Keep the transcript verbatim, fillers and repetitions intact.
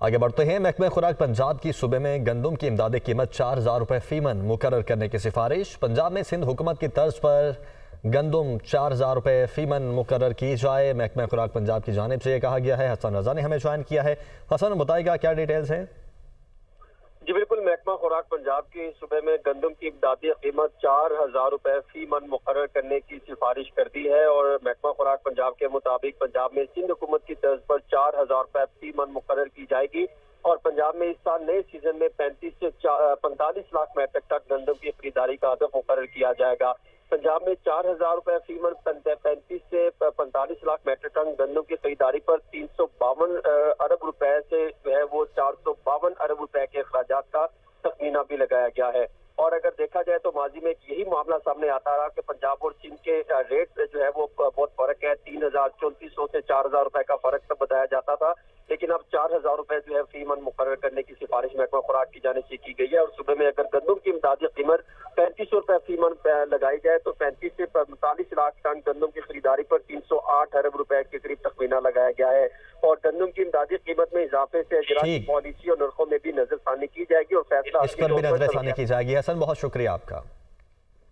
आगे बढ़ते हैं। महकमा खुराक पंजाब की सूबे में गंदम की इमदादी कीमत चार हजार रुपये फीमन मुकर्रर करने की सिफारिश। पंजाब में सिंध हुकूमत की तर्ज पर गंदम चार हजार रुपये फीमन मुकर्रर की जाए, महकमा खुराक पंजाब की जानिब से यह कहा गया है। हसन रजा ने हमें ज्वाइन किया है। हसन, बताएगा क्या डिटेल्स हैं? जी बिल्कुल, महकमा खुराक पंजाब की सूबे में गंदम की इमदादी कीमत चार हजार रुपए फी मन मुकर्रर करने की सिफारिश कर दी है और महकमा खुराक पंजाब के मुताबिक पंजाब में सिंध हुकूमत की तर्ज पर चार हजार रुपए फी मन मुकर्रर की जाएगी और पंजाब में इस साल नए सीजन में पैंतीस से पैंतालीस लाख मैट्रिक टन गंदम की खरीदारी का हदफ मुकर्रर किया जाएगा। पंजाब में चार हजार रुपए फी मन पैंतीस से पैंतालीस लाख मैट्रिक टन गंदम की खरीदारी पर तीन सौ बावन अरब रुपए से जो है वो चार सौ बावन अरब रुपए के अखराजात का तखमीना भी लगाया गया है। और अगर देखा जाए तो माजी में यही मामला सामने आता रहा कि पंजाब और सिंध के रेट जो है वो बहुत फर्क है। तीन हजार चौंतीस सौ से चार हजार रुपए का फर्क तब बताया जाता था, लेकिन अब चार हजार रुपए जो है फी मन मुकर्रर करने की सिफारिश महकमा खुराक की जानिब से की गई है। और सुबह में अगर गंदम की इमदादी कीमत पैंतीस सौ रुपए फी मन लगाई जाए तो पैंतीस से पैंतालीस लाख टन गंदम की खरीदारी पर तीन सौ आठ अरब रुपए के करीब तखमीना लगाया गया है। और गंदम की इमदादी कीमत में इजाफे से ज़राअती पॉलिसी और नरखों में भी नजरसानी की जाएगी और फैसला इस पर भी नजरसानी की जाएगी। हसन, बहुत शुक्रिया आपका।